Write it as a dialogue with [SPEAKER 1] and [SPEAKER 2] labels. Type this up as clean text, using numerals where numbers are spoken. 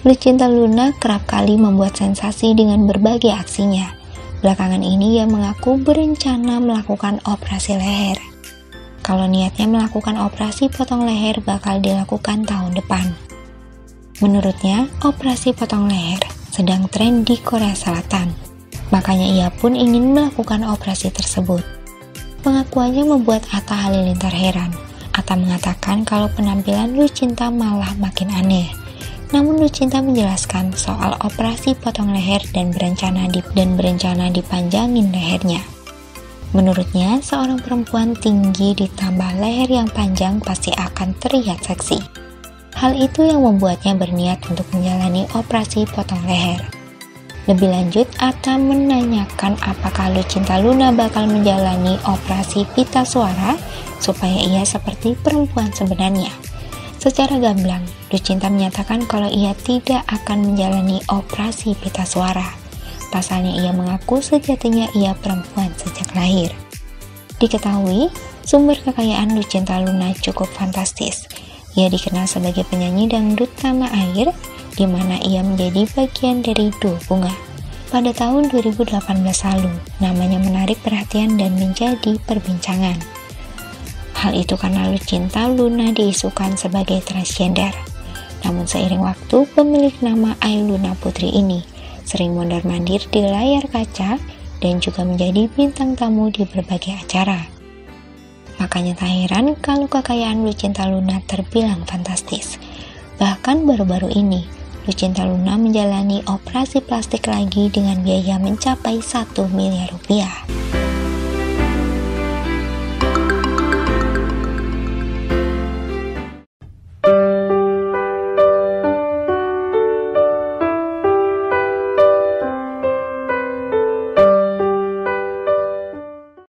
[SPEAKER 1] Lucinta Luna kerap kali membuat sensasi dengan berbagai aksinya. Belakangan ini ia mengaku berencana melakukan operasi leher. Kalau niatnya melakukan operasi potong leher bakal dilakukan tahun depan. Menurutnya, operasi potong leher sedang tren di Korea Selatan. Makanya ia pun ingin melakukan operasi tersebut. Pengakuannya membuat Atta Halilintar heran. Atta mengatakan kalau penampilan Lucinta malah makin aneh. Namun Lucinta menjelaskan soal operasi potong leher dan berencana dipanjangin lehernya. Menurutnya, seorang perempuan tinggi ditambah leher yang panjang pasti akan terlihat seksi. Hal itu yang membuatnya berniat untuk menjalani operasi potong leher. Lebih lanjut, Atta menanyakan apakah Lucinta Luna bakal menjalani operasi pita suara supaya ia seperti perempuan sebenarnya. Secara gamblang, Lucinta menyatakan kalau ia tidak akan menjalani operasi pita suara. Pasalnya ia mengaku sejatinya ia perempuan sejak lahir. Diketahui, sumber kekayaan Lucinta Luna cukup fantastis. Ia dikenal sebagai penyanyi dangdut tanah air, di mana ia menjadi bagian dari duo Bunga. Pada tahun 2018 lalu, namanya menarik perhatian dan menjadi perbincangan. Hal itu karena Lucinta Luna diisukan sebagai transgender. Namun seiring waktu, pemilik nama Ailuna Putri ini sering mondar-mandir di layar kaca dan juga menjadi bintang tamu di berbagai acara. Makanya tak heran kalau kekayaan Lucinta Luna terbilang fantastis. Bahkan baru-baru ini, Lucinta Luna menjalani operasi plastik lagi dengan biaya mencapai 1 miliar rupiah.